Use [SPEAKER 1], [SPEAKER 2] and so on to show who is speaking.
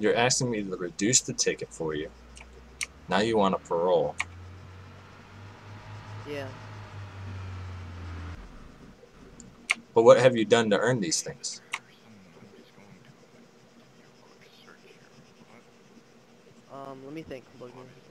[SPEAKER 1] You're asking me to reduce the ticket for you. Now you want a parole.
[SPEAKER 2] Yeah.
[SPEAKER 1] But what have you done to earn these things?
[SPEAKER 2] Let me think, Logan.